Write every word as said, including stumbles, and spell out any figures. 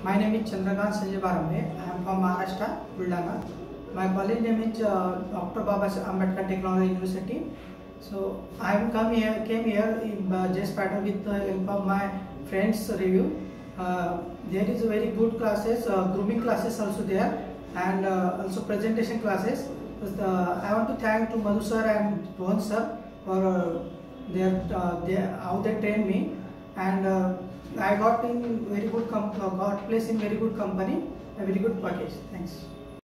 My name is Chandraknt Bharambi. I am from Maharashtra, Buldana. My college name is uh, Doctor Babasaheb Ambedkar Technology University. So I have come here, came here in uh, just pattern with the help of my friends review. Uh, there is a very good classes, uh, grooming classes also there, and uh, also presentation classes. Uh, I want to thank to Madhu sir and Rohan sir for uh, their, uh, their how they trained me, and uh, I got in very good com got placed in very good company, a very good package. Thanks.